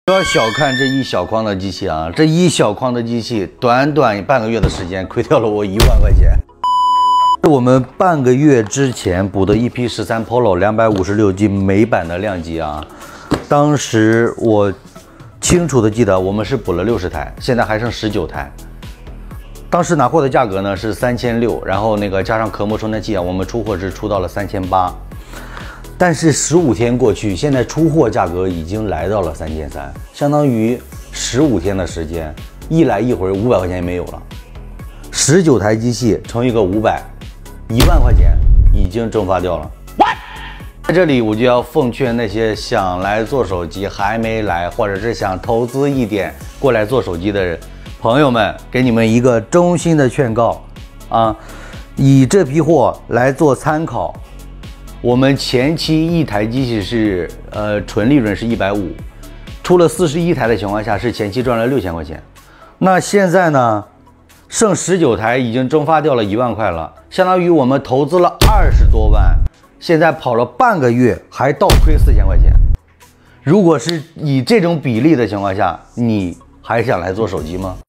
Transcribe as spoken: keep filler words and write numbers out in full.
不要小看这一小筐的机器啊！这一小筐的机器，短短半个月的时间，亏掉了我一万块钱。我们半个月之前补的 E P 十三 Polo 两百五十六 G 美版的量机啊，当时我清楚的记得，我们是补了六十台，现在还剩十九台。当时拿货的价格呢是三千六，然后那个加上壳膜充电器啊，我们出货是出到了三千八。但是十五天过去，现在出货价格已经来到了三千三，相当于十五天的时间，一来一回五百块钱也没有了。十九台机器乘一个五百，一万块钱已经蒸发掉了。在这里我就要奉劝那些想来做手机还没来，或者是想投资一点过来做手机的人朋友们，给你们一个衷心的劝告啊，以这批货来做参考。我们前期一台机器是呃纯利润是一百五，出了四十一台的情况下是前期赚了六千块钱。那现在呢，剩十九台已经蒸发掉了一万块了，相当于我们投资了二十多万，现在跑了半个月还倒亏四千块钱。如果是以这种比例的情况下，你还想来做手机吗？